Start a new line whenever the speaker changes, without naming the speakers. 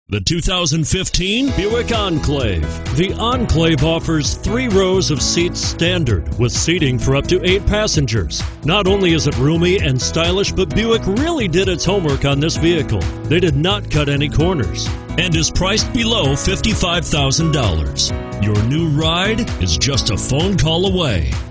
The 2015 Buick Enclave. The Enclave offers 3 rows of seats standard with seating for up to 8 passengers. Not only is it roomy and stylish, but Buick really did its homework on this vehicle. They did not cut any corners and is priced below $55,000. Your new ride is just a phone call away.